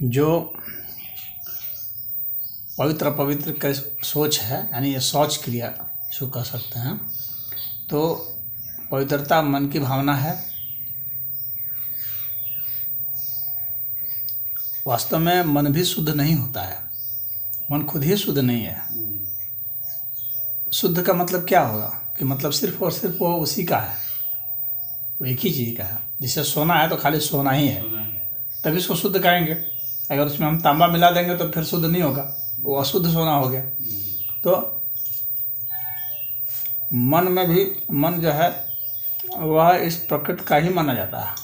जो पवित्र पवित्र का सोच है, यानी ये शौच क्रिया इसको कह सकते हैं। तो पवित्रता मन की भावना है। वास्तव में मन भी शुद्ध नहीं होता है, मन खुद ही शुद्ध नहीं है। शुद्ध का मतलब क्या होगा कि मतलब सिर्फ और सिर्फ वो उसी का है, वो एक ही चीज़ का है। जैसे सोना है तो खाली सोना ही है, तभी इसको शुद्ध कहेंगे। अगर उसमें हम तांबा मिला देंगे तो फिर शुद्ध नहीं होगा, वो अशुद्ध सोना हो गया। तो मन में भी, मन जो है वह इस प्रकृति का ही माना जाता है।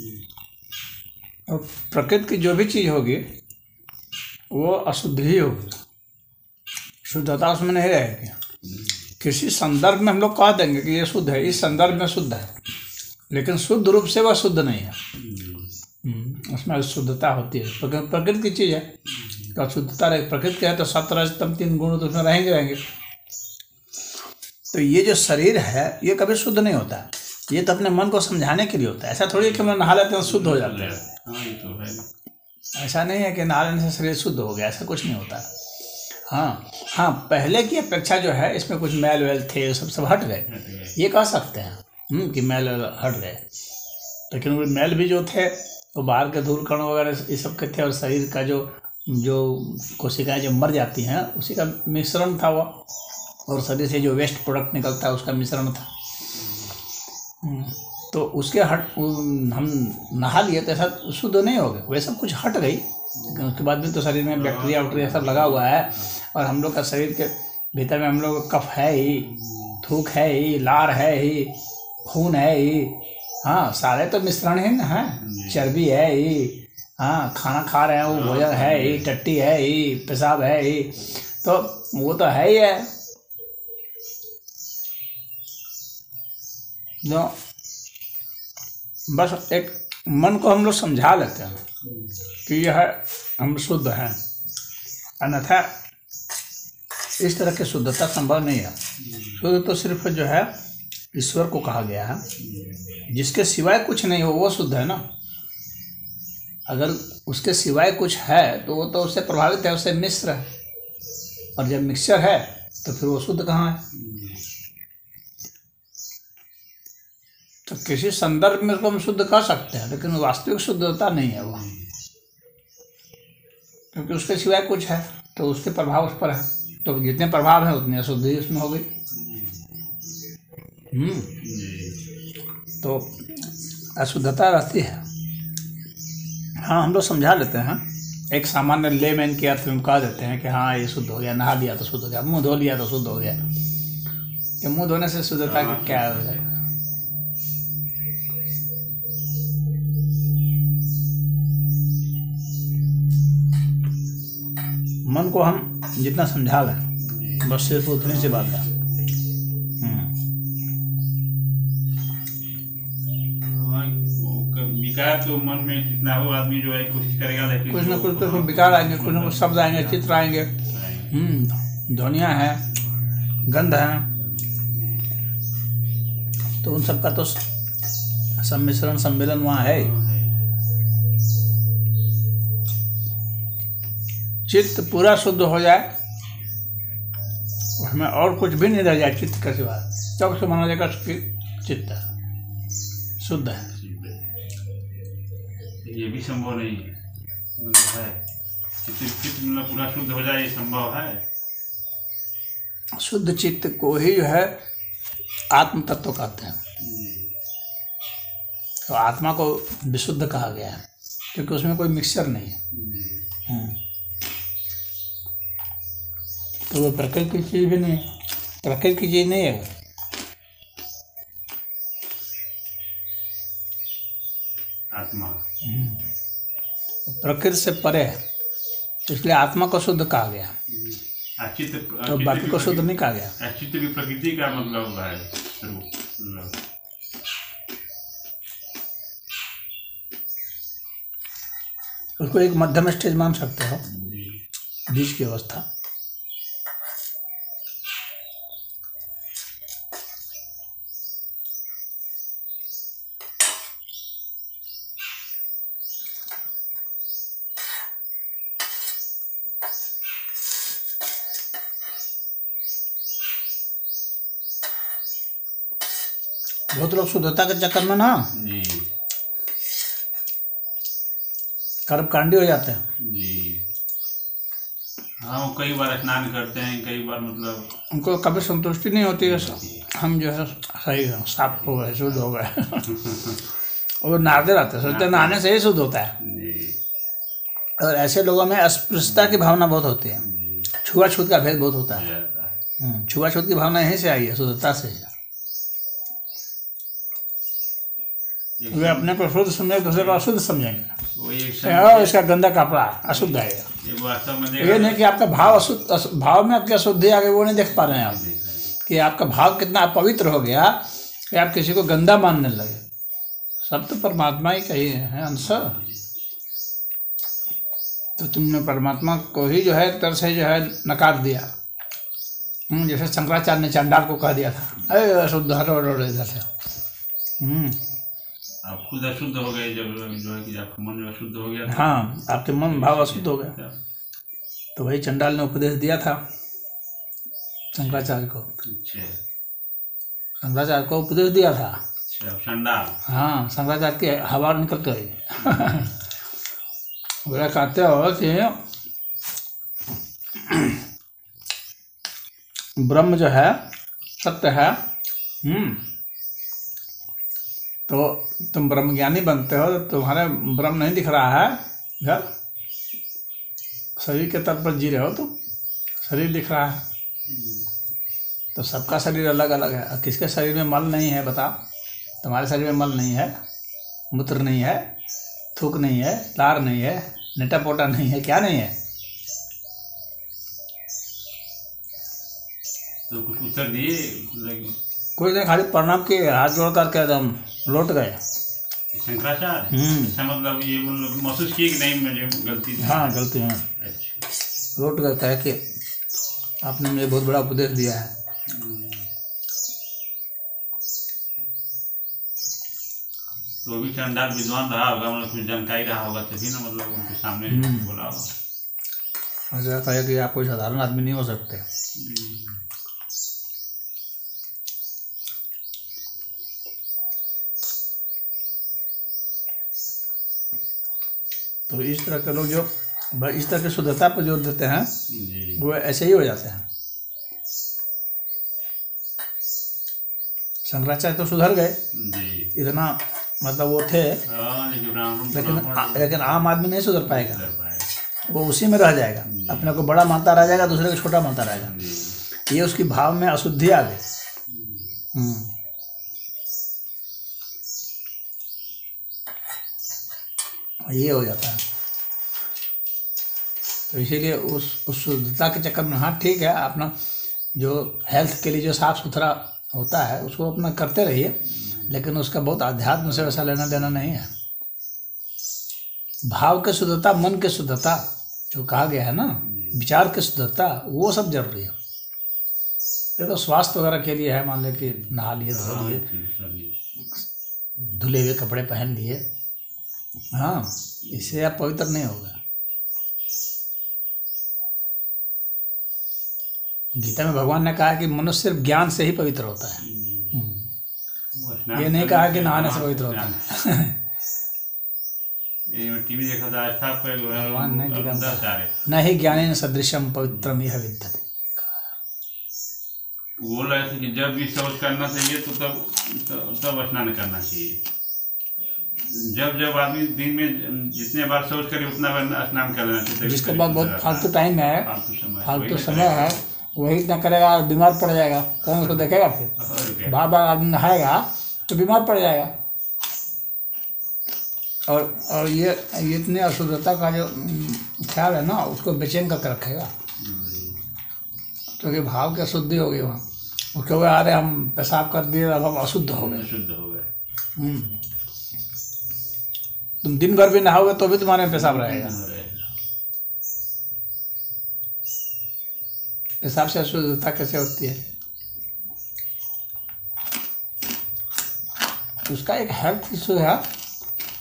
और प्रकृति की जो भी चीज़ होगी वो अशुद्ध ही होगी, शुद्धता उसमें नहीं रहेगी। किसी संदर्भ में हम लोग कह देंगे कि ये शुद्ध है, इस संदर्भ में शुद्ध है, लेकिन शुद्ध रूप से वह शुद्ध नहीं है। उसमें शुद्धता होती है, प्रकृति की चीज़ है तो शुद्धता रहे। प्रकृति क्या है तो सत्व रज तम 3 गुण तो उसमें रहेंगे। तो ये जो शरीर है ये कभी शुद्ध नहीं होता है, ये तो अपने मन को समझाने के लिए होता है। ऐसा थोड़ी है कि हम नहा लेते हैं शुद्ध हो जाते हैं। ऐसा नहीं है कि नहा लेने से शरीर शुद्ध हो गया, ऐसा कुछ नहीं होता है। हाँ, पहले की अपेक्षा जो है इसमें कुछ मैल वैल थे, सब हट गए, ये कह सकते हैं कि मैल हट गए। लेकिन वो मैल भी जो थे वो बाहर के धूल कण वगैरह ये सब के थे, और शरीर का जो कोशिकाएं जो मर जाती हैं उसी का मिश्रण था वो, और शरीर से जो वेस्ट प्रोडक्ट निकलता है उसका मिश्रण था। तो उसके हम नहा लिए तो ऐसा शुद्ध नहीं हो गया, वह सब कुछ हट गई। लेकिन उसके बाद भी तो शरीर में बैक्टीरिया वैक्टीरिया सब लगा हुआ है, और हम लोग का शरीर के भीतर में हम लोग का कफ है ही, थूक है ही, लार है ही, खून है ही। हाँ, सारे तो मिश्रण ही ना है, चर्बी है ही। हाँ, खाना खा रहे हैं वो भोजन है ही, टट्टी है ही, पेशाब है ही, तो वो तो है ही है। जो बस एक मन को हम लोग समझा लेते हैं कि यह हम शुद्ध हैं, अन्यथा इस तरह की शुद्धता संभव नहीं है। शुद्ध तो सिर्फ जो है ईश्वर को कहा गया है, जिसके सिवाय कुछ नहीं हो वो शुद्ध है ना। अगर उसके सिवाय कुछ है तो वो तो उससे प्रभावित है, उससे मिश्र है, और जब मिक्सचर है तो फिर वो शुद्ध कहाँ है। तो किसी संदर्भ में उसको हम शुद्ध कर सकते हैं, लेकिन वास्तविक शुद्धता नहीं है वो, क्योंकि उसके सिवाय कुछ है तो उसके प्रभाव उस पर है। तो जितने प्रभाव हैं उतनी अशुद्धि उसमें हो गई। तो अशुद्धता रहती है। हाँ, हम लोग समझा लेते हैं, एक सामान्य लेमैन के अर्थ में कह देते हैं कि हाँ ये शुद्ध हो गया, नहा लिया तो शुद्ध हो गया, मुंह धो लिया तो शुद्ध हो गया। कि मुंह धोने से शुद्धता का क्या हो जाएगा। मन को हम जितना समझा लें बस सिर्फ उतनी सी बात है। विकार तो मन में कितना हो, आदमी जो है कोशिश करेगा, लेकिन कुछ ना कुछ तो विकार आएंगे, कुछ ना कुछ शब्द आएंगे, चित्र आएंगे, ध्वनियाँ हैं, गंध हैं, तो उन सबका तो सम्मिश्रण सम्मेलन वहाँ है। चित्त पूरा शुद्ध हो जाए, उसमें और कुछ भी नहीं रह जाए चित्त का सिवा, तब से माना जाएगा चित्त शुद्ध है। ये भी संभव नहीं है, मतलब है चित्त मतलब पूरा शुद्ध हो जाए, ये संभव है। शुद्ध चित्त को ही जो है आत्म तत्व कहते हैं। तो आत्मा को विशुद्ध कहा गया है क्योंकि उसमें कोई मिक्सचर नहीं है। तो वो प्रकृति की चीज भी नहीं है, प्रकृति की चीज नहीं है। आत्मा प्रकृति से परे है, इसलिए आत्मा को शुद्ध कहा गया, तो बाकी को शुद्ध नहीं कहा गया। चित्त भी प्रकृति का मतलब है, उसको एक मध्यम स्टेज मान सकते हो, बीच की अवस्था। बहुत लोग शुद्धता के चक्कर में ना जी कर्मकांडी हो जाते हैं। जी। हाँ, वो कई बार स्नान करते हैं, कई बार मतलब उनको कभी संतुष्टि नहीं होती है हम जो है सही है, साफ हो गए, शुद्ध हो गए। वो नहाते रहते हैं, सोचते नहाने से ही शुद्ध होता है। जी और ऐसे लोगों में अस्पृश्यता की भावना बहुत होती है, जी छुआछूत का भेद बहुत होता हो है। जाता है। छुआछूत की भावना यहीं से आई है, शुद्धता से। वे अपने को शुद्ध समझे, दूसरे को अशुद्ध समझेंगे। वही एक इसका गंदा कपड़ा अशुद्ध है। ये वास्तव में ये नहीं कि आपका भाव अशुद्ध, भाव में आपकी अशुद्धि आ गई, वो नहीं देख पा रहे हैं आप कि आपका भाव कितना अपवित्र हो गया कि आप किसी को गंदा मानने लगे। सब तो परमात्मा ही कही है अंश। तो तुमने परमात्मा को ही जो है तरह से जो है नकार दिया। जैसे शंकराचार्य ने चंडाल को कह दिया था, अरे अशुद्ध हटो इधर से। आप खुद अशुद्ध हो गए जब जो है कि आपका मन जो अशुद्ध हो गया। हाँ, आपके मन भाव अशुद्ध हो गया। तो वही चंडाल ने उपदेश दिया था शंकराचार्य को। अच्छा, शंकराचार्य को उपदेश दिया था। अच्छा, चंडाल। हाँ, शंकराचार्य की हवा निकलते हुए बोला कहते हो कि ब्रह्म जो है सत्य है। तो तुम ब्रह्मज्ञानी बनते हो, तो तुम्हारे ब्रह्म नहीं दिख रहा है इधर, शरीर के तल पर जी रहे हो तुम, शरीर दिख रहा है। तो सबका शरीर अलग अलग है। किसके शरीर में मल नहीं है बता? तुम्हारे शरीर में मल नहीं है, मूत्र नहीं है, थूक नहीं है, लार नहीं है, नेटा पोटा नहीं है, क्या नहीं है? तो कुछ उत्तर दिए? कुछ नहीं, खाली प्रणाम किए, हाथ जोड़ करके एकदम लौट गए। शंकराचार्य अच्छा, मतलब ये मतलब महसूस किए कि नहीं मुझे गलती थी। हाँ, गलती है। अच्छा, लौट गए, कह के आपने मुझे बहुत बड़ा उपदेश दिया है। तो भी चंडाल विद्वान रहा होगा, मतलब कुछ जानकारी रहा होगा, तभी ना मतलब उनके सामने बोला होगा। ऐसा कहे कि आप कोई साधारण आदमी नहीं हो सकते। तो इस तरह के लोग जो इस तरह की शुद्धता पर जोर देते हैं वो ऐसे ही हो जाते हैं। शंकराचार्य तो सुधर गए इतना, मतलब वो थे, लेकिन आम आदमी नहीं सुधर पाएगा। वो उसी में रह जाएगा, अपने को बड़ा मानता रह जाएगा, दूसरे को छोटा मानता रहेगा। ये उसकी भाव में अशुद्धि आ गई। ये हो जाता है। तो इसीलिए उस शुद्धता के चक्कर में, हाँ ठीक है, अपना जो हेल्थ के लिए जो साफ सुथरा होता है उसको अपना करते रहिए, लेकिन उसका बहुत आध्यात्म से वैसा लेना देना नहीं है। भाव की शुद्धता, मन की शुद्धता जो कहा गया है ना, विचार की शुद्धता, वो सब जरूरी है। ये तो स्वास्थ्य वगैरह के लिए है, मान लो कि नहा लिए, धो लिए, धुले हुए कपड़े पहन लिए, हाँ, इससे आप पवित्र नहीं हो गए। गीता में भगवान ने कहा कि मनुष्य सिर्फ ज्ञान से ही पवित्र होता है। ये नहीं कहा कि नहाने से पवित्र होता है। टीवी देखा था आज था भगवान ने न ही ज्ञानेन सदृशम पवित्रम यह विद्यते। बोल रहे थे कि जब भी शौच करना चाहिए तो तब स्नान करना चाहिए। जब आदमी दिन में जितने बार शौच करे उतना बार स्नान कर लेना चाहिए। जिसके बाद बहुत फालतू टाइम है, फालतू समय है, वही इतना करेगा और बीमार पड़ जाएगा। कौन उसको देखेगा? फिर बार बार आदमी नहाएगा तो बीमार पड़ जाएगा। और ये इतने अशुद्धता का जो ख्याल है ना, उसको बेचैन करके रखेगा। क्योंकि भाव की अशुद्धि हो गई वहाँ, उसके बाद आ रहे हम पेशाब कर दिए, अब हम अशुद्ध हो गए। तुम दिन भर भी नहाओगे तो भी तुम्हारे पेशाब रहेगा। पेशाब से अशुद्धता कैसे होती है? उसका एक हेल्थ इशू है,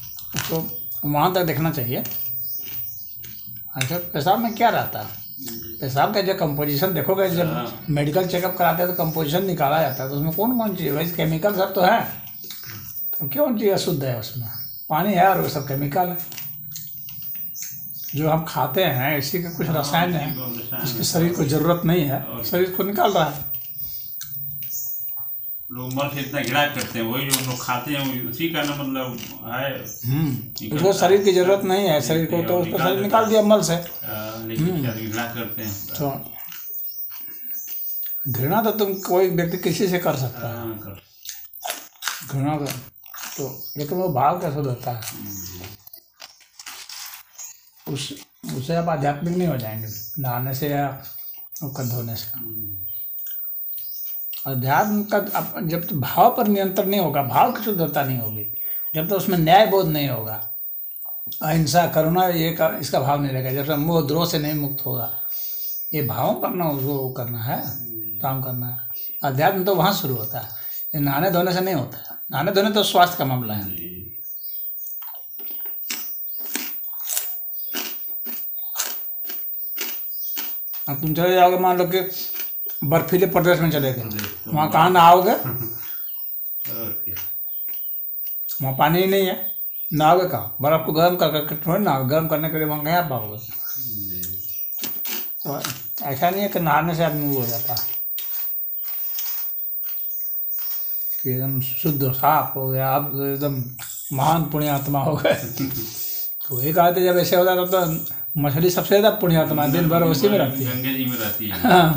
उसको वहाँ तक देखना चाहिए। अच्छा, पेशाब में क्या रहता है? पेशाब का जो कंपोजिशन देखोगे, जब मेडिकल चेकअप कराते हैं तो कंपोजिशन निकाला जाता है, तो उसमें कौन कौन चीज़ है, वैसे केमिकल सब तो है, तो क्यों चीज़ अशुद्ध है उसमें? पानी है और वो सब केमिकल है। जो हम खाते हैं इसी के कुछ रसायन है, इसके शरीर को ज़रूरत नहीं है, शरीर को निकाल रहा है। लोग मल से इतना घिरा करते हैं, वही जो लोग खाते हैं उसी का ना मतलब है। उसको शरीर की जरूरत नहीं है, शरीर को तो उसको शरीर निकाल दिया मल से। लेकिन घिरा करते हैं तो घृणा तो तुम कोई व्यक्ति किसी से कर सकता है, घृणा का तो, लेकिन वो भाव कैसे होता है, उससे आप आध्यात्मिक नहीं हो जाएंगे नहाने से या मुख धोने से। अध्यात्म का जब तो भाव पर नियंत्रण नहीं होगा, भाव की शुद्धता नहीं होगी, जब तो उसमें न्याय बोध नहीं होगा, अहिंसा करुणा ये का इसका भाव नहीं रहेगा, जब तक मोह द्रोह से नहीं मुक्त होगा, ये भावों पर ना उसको करना है, काम करना है। अध्यात्म तो वहाँ शुरू होता है, ये नहाने धोने से नहीं होता है। नहाने धोने तो स्वास्थ्य का मामला है। अब तुम चले जाओगे, मान लो कि बर्फीले प्रदेश में चले गए, वहाँ कहाँ नहाओगे? वहाँ पानी ही नहीं है, नहाओगे कहाँ? बर्फ को गर्म करके थोड़ी ना, गर्म करने के लिए वहाँ कहाँ पाओगे? तो ऐसा नहीं है कि नहाने से आदमी वो हो जाता है कि एकदम शुद्ध साफ हो गया, अब एकदम महान पुण्यात्मा हो गए। तो वही कहा था, जब ऐसे होता था तो मछली सबसे ज़्यादा पुण्यात्मा दिन भर उसी में रहती है, गंगे जी में रहती है। हाँ,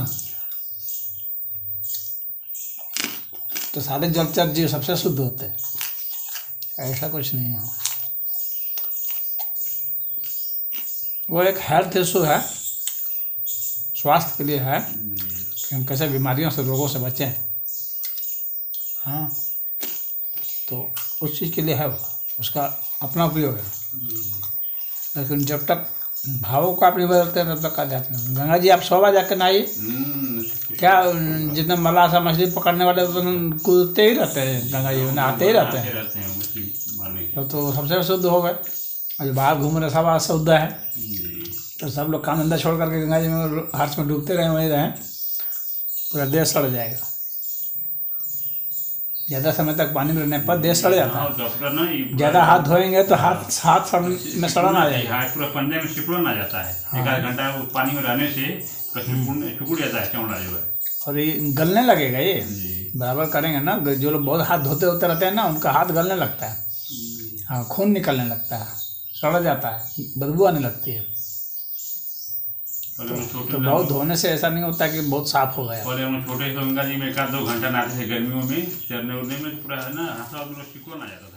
तो सारे जलचर जीव सबसे शुद्ध होते हैं, ऐसा कुछ नहीं है। वो एक हेल्थ इशू है, स्वास्थ्य के लिए है कि हम कैसे बीमारियों से, रोगों से बचें। हाँ, तो उस चीज़ के लिए है, वो उसका अपना उपयोग है। लेकिन जब तक भावों को आप नहीं बदलते तब तक आध्यात्म। गंगा जी आप 100 बार जाकर नहाइए, क्या जितना मलासा मछली पकड़ने वाले तो कूदते ही रहते हैं गंगा जी में, नहाते ही रहते हैं, तो सबसे शुद्ध हो गए। और बाहर घूम रहे सब अशुद्ध है, तो सब लोग काम धंधा छोड़ करके गंगा जी में हाथ में डूबते रहें, वहीं रहें, पूरा देश सड़ जाएगा। ज़्यादा समय तक पानी में रहने पर देश सड़ जाता है। ज़्यादा हाथ धोएंगे तो हाथ में सड़न आ जाएगा, पूरा पंजे में सिकुड़न आ जाता है। एक आध घंटा पानी में रहने से सिकुड़ जाता है चमड़ा जो है, और ये गलने लगेगा। ये बराबर करेंगे ना, जो लोग बहुत हाथ धोते होते रहते हैं ना, उनका हाथ गलने लगता है, हाँ, खून निकलने लगता है, सड़ जाता है, बदबू आने लगती है। तो बहुत धोने से ऐसा नहीं होता कि बहुत साफ हो गया। पहले हम छोटे से गंगा जी में 1-2 घंटा नहाते थे गर्मियों में, चरने उड़ने में, तो पूरा है ना हाथ सिकुड़न आ जाता था।